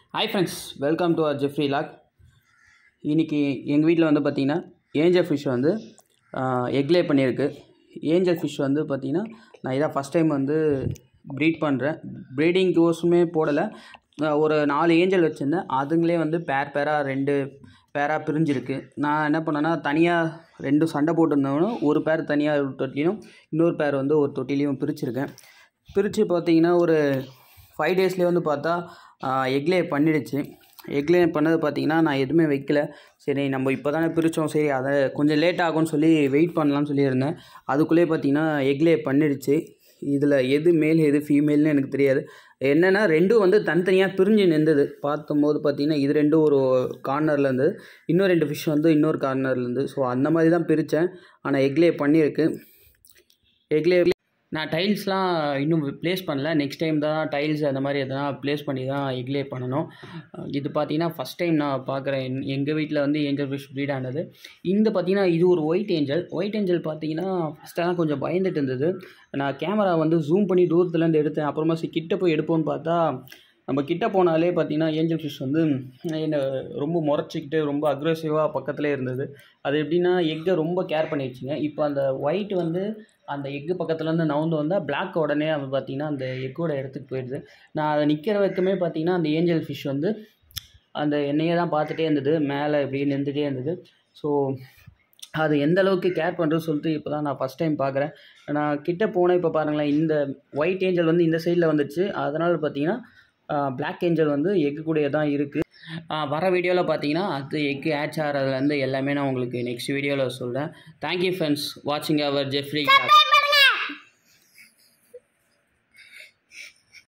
Hi friends, welcome to our Jeffrey Log. இன்னைக்கு எங்கள் வீட்டில் வந்து பார்த்திங்கன்னா ஏஞ்சல் ஃபிஷ் வந்து எக் லே பண்ணியிருக்கு. ஏஞ்சல் ஃபிஷ் வந்து பார்த்திங்கன்னா நான் இதான் ஃபஸ்ட் டைம் வந்து ப்ரீட் பண்ணுறேன். ப்ரீடிங் கோர்ஸுமே போடலை. ஒரு 4 ஏஞ்சல் வச்சுருந்தேன். அதுங்களே வந்து ரெண்டு பேராக பிரிஞ்சிருக்கு. நான் என்ன பண்ணேன்னா தனியாக 2 சண்டை போட்டிருந்தவனும் ஒரு பேர் தனியாக ஒரு தொட்டிலையும் இன்னொரு பேர் வந்து ஒரு தொட்டிலையும் பிரிச்சுருக்கேன். பிரித்து பார்த்திங்கன்னா ஒரு 5 டேஸ்லேயே வந்து பார்த்தா எக்லே பண்ணிடுச்சு. எக்லே பண்ணது பார்த்திங்கன்னா நான் எதுவுமே வைக்கல. சரி நம்ம இப்போ தானே பிரித்தோம், சரி அதை கொஞ்சம் லேட் ஆகும்னு சொல்லி வெயிட் பண்ணலான்னு சொல்லியிருந்தேன். அதுக்குள்ளே பார்த்திங்கன்னா எக்லே பண்ணிடுச்சு. இதில் எது மேல் எது ஃபீமேல்னு எனக்கு தெரியாது. என்னென்னா ரெண்டும் வந்து தனித்தனியாக பிரிஞ்சு நின்றுது. பார்க்கும்போது பார்த்திங்கன்னா இது ரெண்டும் ஒரு கார்னர்லேருந்து, இன்னும் 2 ஃபிஷ் வந்து இன்னொரு கார்னர்லேருந்து. ஸோ அந்த மாதிரி தான் பிரித்தேன். ஆனால் எக்லே பண்ணியிருக்கு. எக்லே நான் டைல்ஸ்லாம் இன்னும் ப்ளேஸ் பண்ணல. நெக்ஸ்ட் டைம் தான் டைல்ஸ் அந்த மாதிரி எதனா ப்ளேஸ் பண்ணி தான் எக்லே பண்ணணும். இது பார்த்திங்கன்னா ஃபஸ்ட் டைம் நான் பார்க்குறேன். எங்கள் வீட்டில் வந்து ஏஞ்சல் ஃபிஷ் ப்ரீட் ஆனது. இந்த பார்த்திங்கன்னா இது ஒரு ஒயிட் ஏஞ்சல் பார்த்திங்கன்னா ஃபஸ்ட்டெல்லாம் கொஞ்சம் பயந்துட்டு இருந்தது. நான் கேமரா வந்து ஜூம் பண்ணி தூரத்துலேருந்து எடுத்தேன். அப்புறமா கிட்ட போய் எடுப்போன்னு பார்த்தா நம்ம கிட்ட போனாலே பார்த்திங்கன்னா ஏஞ்சல் ஃபிஷ் வந்து என்னை ரொம்ப முறைச்சிக்கிட்டு ரொம்ப அக்ரெசிவாக பக்கத்துலேயே இருந்தது. அது எப்படின்னா எக்கை ரொம்ப கேர் பண்ணிடுச்சுங்க. இப்போ அந்த ஒயிட் வந்து அந்த எக்கு பக்கத்துலேருந்து நவுந்து வந்தால் பிளாக் உடனே அது பார்த்திங்கன்னா அந்த எக்கோட இடத்துக்கு போயிடுது. நான் அதை நிற்கிற வரைக்குமே பார்த்திங்கன்னா அந்த ஏஞ்சல் ஃபிஷ் வந்து அந்த எண்ணெயை தான் பார்த்துட்டே இருந்தது. மேலே இப்படி நின்றுட்டே இருந்தது. ஸோ அது எந்த அளவுக்கு கேர் பண்ணுறது சொல்லிட்டு இப்போ தான் நான் ஃபஸ்ட் டைம் பார்க்குறேன். நான் கிட்டே போனேன். இப்போ பாருங்களேன், இந்த ஒயிட் ஏஞ்சல் வந்து இந்த சைடில் வந்துடுச்சு. அதனால் பார்த்திங்கன்னா பிளாக் ஏஞ்சல் வந்து எக்கு கூடயே தான் இருக்குது. வர வீடியோவில் பார்த்தீங்கன்னா அது எக்கு ஹேட்ச் ஆகிறதுலேருந்து எல்லாமே நான் உங்களுக்கு நெக்ஸ்ட் வீடியோவில் சொல்கிறேன். தேங்க்யூ ஃப்ரெண்ட்ஸ் வாட்சிங் அவர் ஜெஃப்ரி.